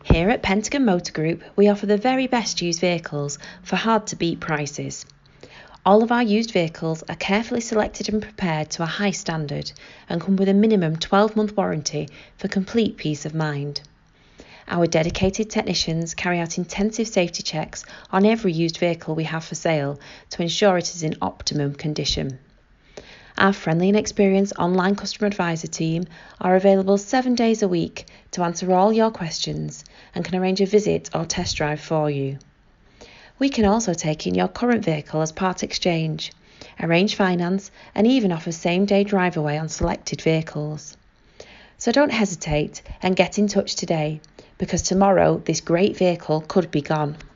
Here at Pentagon Motor Group, we offer the very best used vehicles for hard-to-beat prices. All of our used vehicles are carefully selected and prepared to a high standard and come with a minimum 12-month warranty for complete peace of mind. Our dedicated technicians carry out intensive safety checks on every used vehicle we have for sale to ensure it is in optimum condition. Our friendly and experienced online customer advisor team are available 7 days a week to answer all your questions and can arrange a visit or test drive for you. We can also take in your current vehicle as part exchange, arrange finance and even offer same-day drive away on selected vehicles. So don't hesitate and get in touch today, because tomorrow this great vehicle could be gone.